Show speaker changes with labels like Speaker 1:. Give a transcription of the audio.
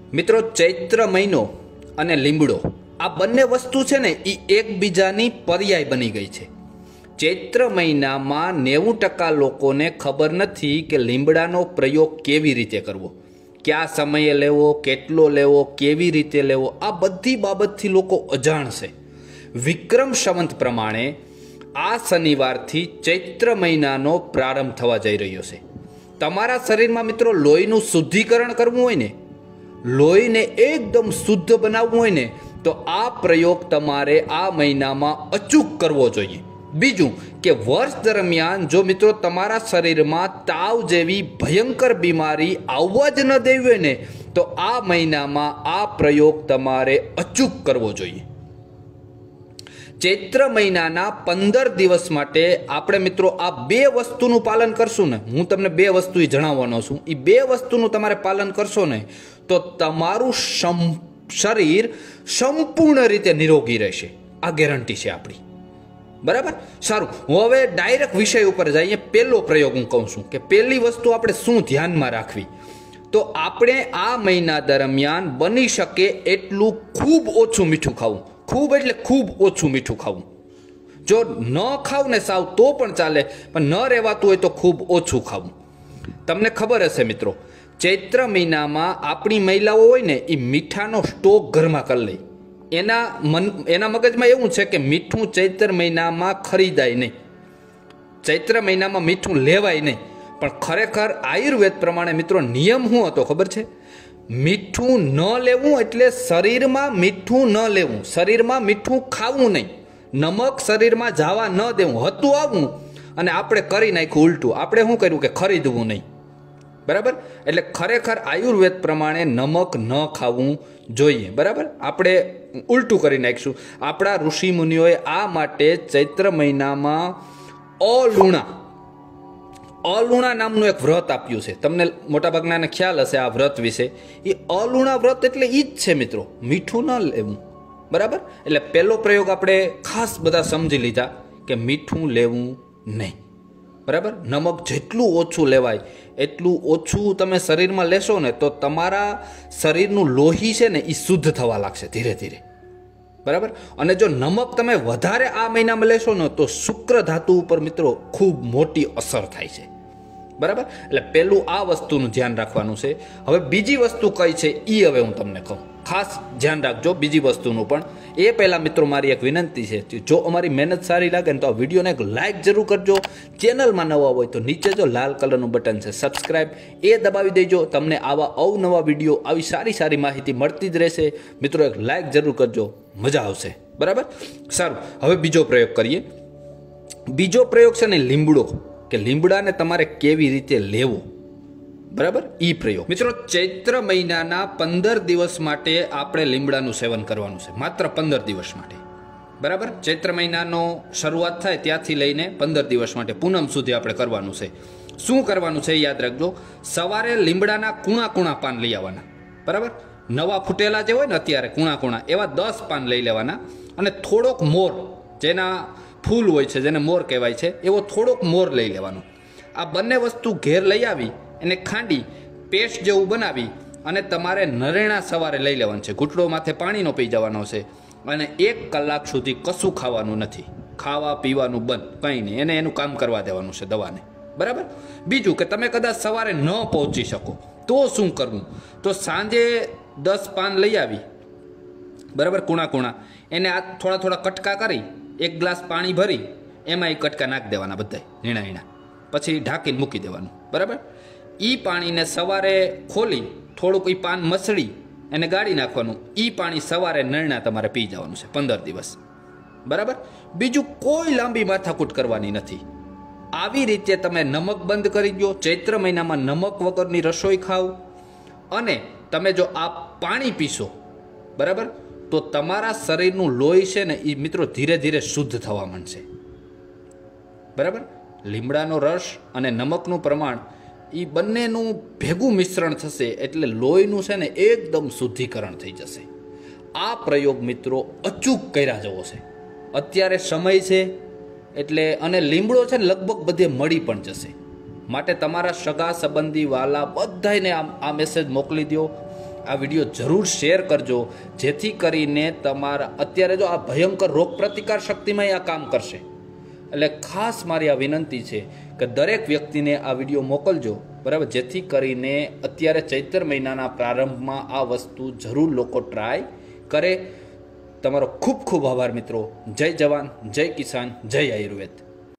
Speaker 1: મિત્રો, ચૈત્ર મહિનો અને લીમડો આ બંને વસ્તુ છે ને એ એકબીજાની પર્યાય બની ગઈ છે. ચૈત્ર મહિનામાં 90% લોકોને ખબર નથી કે લીમડાનો પ્રયોગ કેવી રીતે કરવો, કયા સમયે લેવો, કેટલો લેવો, કેવી રીતે લેવો, આ બધી બાબતથી લોકો અજાણ છે. વિક્રમ સંવત પ્રમાણે આ શનિવારથી ચૈત્ર મહિનાનો પ્રારંભ થવા જઈ રહ્યો છે. તમારા શરીરમાં મિત્રો લોહીનું શુદ્ધિકરણ કરવું હોય ને, લોહીને એકદમ શુદ્ધ બનાવવું હોય ને, તો આ પ્રયોગ તમારે આ મહિનામાં અચૂક કરવો જોઈએ. બીજું કે વર્ષ દરમિયાન જો મિત્રો તમારા શરીરમાં તાવ જેવી ભયંકર બીમારી આવવા જ ન દેવી હોય ને, તો આ મહિનામાં આ પ્રયોગ તમારે અચૂક કરવો જોઈએ. ચૈત્ર મહિનાના 15 દિવસ માટે આપણે મિત્રો આ બે વસ્તુનું પાલન કરશું ને, હું તમને બે વસ્તુ જણાવવાનો છું, એ બે વસ્તુનું તમારે પાલન કરશો ને તો તમારું શરીર સંપૂર્ણ રીતે નિરોગી રહેશે. આ ગેરંટી છે આપણી. બરાબર, સારું. હું હવે ડાયરેક્ટ વિષય ઉપર જઈએ. પહેલો પ્રયોગ હું કહું છું કે પહેલી વસ્તુ આપણે શું ધ્યાનમાં રાખવી, તો આપણે આ મહિના દરમિયાન બની શકે એટલું ખૂબ ઓછું મીઠું ખાવું. ખૂબ એટલે ખૂબ ઓછું મીઠું ખાવું. જો ન ખાવ ને સાવ તો પણ ચાલે, પણ ન રહેવાતું હોય તો ખૂબ ઓછું ખાવું. તમને ખબર હશે મિત્રો, ચૈત્ર મહિનામાં આપણી મહિલાઓ હોય ને એ મીઠાનો સ્ટોક ઘરમાં કરી લે. એના મગજમાં એવું છે કે મીઠું ચૈત્ર મહિનામાં ખરીદાય નહીં, ચૈત્ર મહિનામાં મીઠું લેવાય નહીં. પણ ખરેખર આયુર્વેદ પ્રમાણે મિત્રો નિયમ શું હતો ખબર છે? મીઠું ન લેવું એટલે શરીરમાં મીઠું ન લેવું, શરીરમાં મીઠું ખાવું નહીં, નમક શરીરમાં જવા ન દેવું હતું આવું. અને આપણે કરી નાખ્યું ઉલટું. આપણે શું કર્યું કે ખરીદવું નહીં. બરાબર, એટલે ખરેખર આયુર્વેદ પ્રમાણે નમક ન ખાવું જોઈએ. બરાબર, આપણે ઉલટું કરી નાખીશું. આપણા ઋષિ મુનિઓએ આ માટે ચૈત્ર મહિનામાં અલુણા નામનું એક વ્રત આપ્યું છે. તમને મોટાભાગનાને ખ્યાલ હશે આ વ્રત વિશે. એ અલુણા વ્રત એટલે એ જ છે મિત્રો, મીઠું ન લેવું. બરાબર, એટલે પહેલો પ્રયોગ આપણે ખાસ બધા સમજી લીધા કે મીઠું લેવું નહીં. બરાબર, નમક જેટલું ઓછું લેવાય એટલું ઓછું તમે શરીરમાં લેશો ને તો તમારા શરીરનું લોહી છે ને એ શુદ્ધ થવા લાગશે ધીરે ધીરે. બરાબર, અને જો નમક તમે વધારે આ મહિનામાં લેશો ને તો શુક્ર ધાતુ ઉપર મિત્રો ખૂબ મોટી અસર થાય છે. બરાબર, એટલે પહેલું આ વસ્તુનું ધ્યાન રાખવાનું છે. હવે બીજી વસ્તુ કઈ છે એ હવે હું તમને કહું. ખાસ ધ્યાન રાખજો બીજી વસ્તુનું પણ. એ પહેલાં મિત્રો મારી એક વિનંતી છે, જો અમારી મહેનત સારી લાગે ને તો આ વિડીયોને એક લાઇક જરૂર કરજો. ચેનલમાં નવા હોય તો નીચે જો લાલ કલરનું બટન છે સબસ્ક્રાઇબ, એ દબાવી દેજો. તમને આવા અવનવા વિડીયો, આવી સારી સારી માહિતી મળતી જ રહેશે. મિત્રો એક લાઇક જરૂર કરજો, મજા આવશે. બરાબર, સારું. હવે બીજો પ્રયોગ કરીએ. બીજો પ્રયોગ છે ને લીમડો, કે લીમડાને તમારે કેવી રીતે લેવો. બરાબર, ઈ પ્રયોગ. મિત્રો, ચૈત્ર મહિનાના 15 દિવસ માટે આપણે લીમડાનું સેવન કરવાનું છે, માત્ર 15 દિવસ માટે. બરાબર, ચૈત્ર મહિનાનો શરૂઆત થાય ત્યાંથી લઈને 15 દિવસ માટે પૂનમ સુધી આપણે કરવાનું છે. શું કરવાનું છે યાદ રાખજો. સવારે લીમડાના કૂણા પાન લઈ આવવાના. બરાબર, નવા ફૂટેલા જે હોય ને અત્યારે કૂણા એવા 10 પાન લઈ લેવાના. અને થોડોક મોર, જેના ફૂલ હોય છે જેને મોર કહેવાય છે, એવો થોડોક મોર લઈ લેવાનો. આ બંને વસ્તુ ઘેર લઈ આવી એને ખાંડી પેસ્ટ જેવું બનાવી અને તમારે નરેણા સવારે લઈ લેવાનું છે. ઘૂંટડો માથે પાણીનો પી જવાનો છે અને 1 કલાક સુધી કશું ખાવાનું નથી. ખાવા પીવાનું બંધ, કંઈ નહીં. એને એનું કામ કરવા દેવાનું છે દવાને. બરાબર, બીજું કે તમે કદાચ સવારે ન પહોંચી શકો તો શું કરવું, તો સાંજે 10 પાન લઈ આવી. બરાબર, કૂણા એને આ થોડા કટકા કરી 1 ગ્લાસ પાણી ભરી એમાં એ કટકા નાખી દેવાના બધા ઝીણા, પછી ઢાંકીને મૂકી દેવાનું. બરાબર, એ પાણીને સવારે ખોલી થોડુંક એ પાન મસળી એને ગાળી નાખવાનું. એ પાણી સવારે નરણા તમારે પી જવાનું છે 15 દિવસ. બરાબર, બીજું કોઈ લાંબી માથાકૂટ કરવાની નથી. આવી રીતે તમે નમક બંધ કરી દો. ચૈત્ર મહિનામાં નમક વગરની રસોઈ ખાવ અને તમે જો આ પાણી પીશો, બરાબર, તો તમારા શરીરનું લોહી છે ને એ મિત્રો ધીરે ધીરે શુદ્ધ થવા માંડશે. બરાબર, લીમડાનો રસ અને નમકનું પ્રમાણ એ બંનેનું ભેગું મિશ્રણ થશે એટલે લોહીનું છે ને એકદમ શુદ્ધિકરણ થઈ જશે. આ પ્રયોગ મિત્રો અચૂક કર્યા જેવો છે. અત્યારે સમય છે એટલે, અને લીમડો છે ને લગભગ બધે મળી પણ જશે. માટે તમારા સગા સંબંધી વાલા બધાને આ મેસેજ મોકલી દો આ વિડીયો જરૂર શેર કરજો, જેથી કરીને તમારા અત્યારે જો આ ભયંકર રોગ પ્રતિકાર શક્તિમાં આ કામ કરશે. એટલે ખાસ મારી આ વિનંતી છે કે દરેક વ્યક્તિને આ વિડીયો મોકલજો, બરાબર, જેથી કરીને અત્યારે ચૈત્ર મહિનાના પ્રારંભમાં આ વસ્તુ જરૂર લોકો ટ્રાય કરે. તમારો ખૂબ ખૂબ આભાર મિત્રો. જય જવાન, જય કિસાન, જય આયુર્વેદ.